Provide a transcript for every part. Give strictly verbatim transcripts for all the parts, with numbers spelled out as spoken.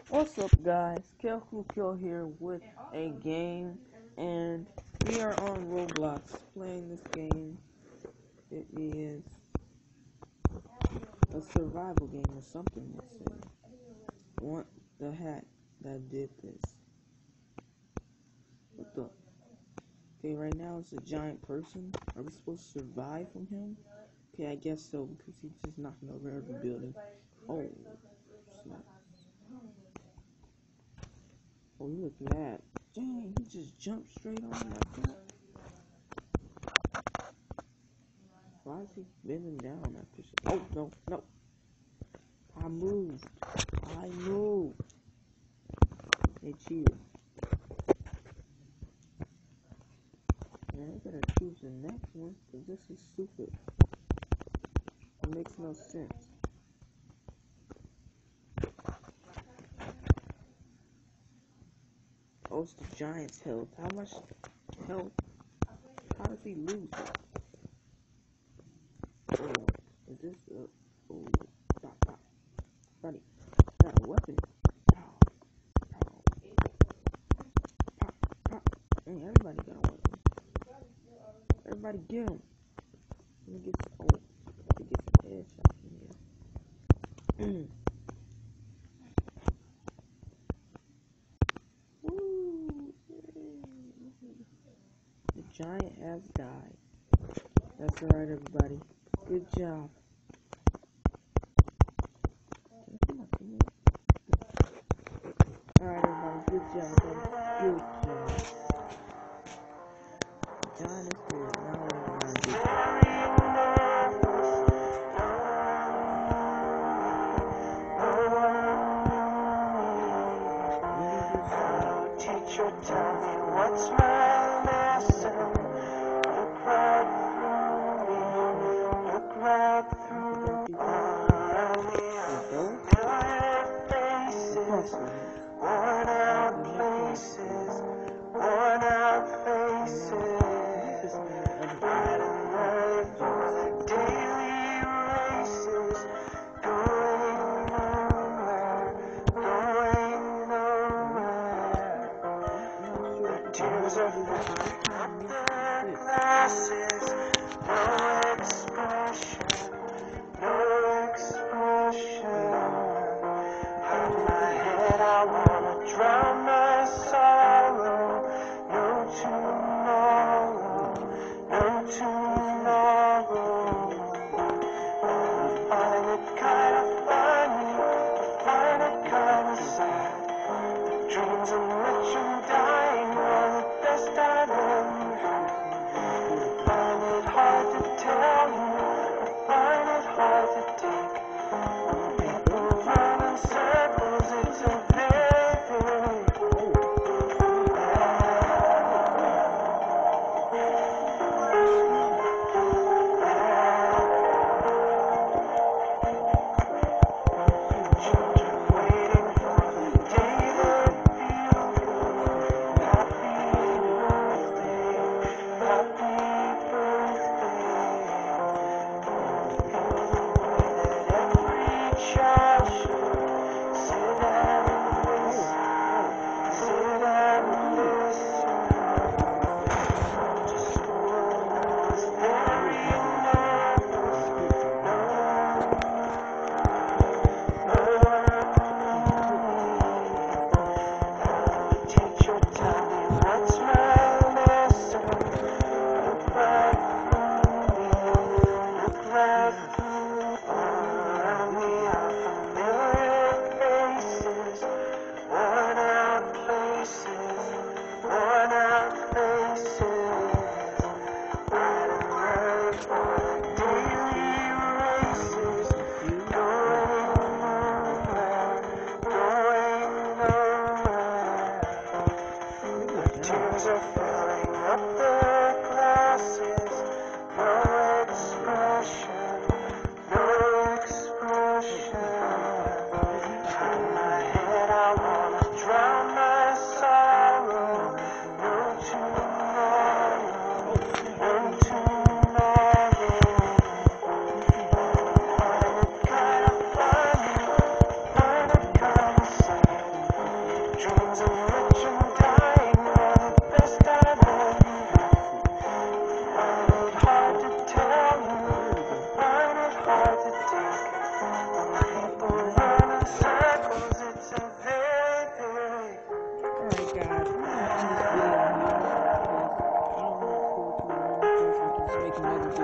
What's up, guys? Kelkukill here with a game, and we are on Roblox playing this game. It is a survival game or something, let's say. Want the hat that did this. What the? Okay, right now it's a giant person. Are we supposed to survive from him? Okay, I guess so, because he's just knocking over every building. Oh, snap. Oh, look at that. Dang, he just jumped straight on like that. Why is he bending down after shit? Oh, no, no. I moved. I moved. They cheated. Man, I gotta choose the next one, because this is stupid. It makes no sense. Oh, it's the Giants' health. How much health? How does he lose it? Oh, is this a... Oh, stop, stop. Buddy, got a weapon. Pow, pow. Pop, pop. Dang, everybody got a weapon. Everybody get him. Let me get some... Oh, let me get some headshots in here. Woo! The giant has died. That's alright, everybody. Good job. Alright, everybody. Good job. Good job. John is here. Now what am I gonna do? Teacher, tell me what's my lesson. Look right through me, look right through around me. Familiar faces, worn out places, worn out faces. Riding right through the daily races, going nowhere, going nowhere. The tears are filling up their glasses, no expression, no expression. In my head I wanna drown my sorrow. No tomorrow, no tomorrow. I find it kinda funny, I find it kinda sad. The dreams of rich and dying are the best I've ever had. I find it hard to tell you, I find it hard to take. When people run in circles, it's a very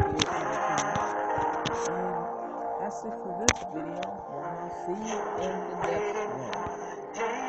create other things. And that's it for this video. And I'll see you in the next one.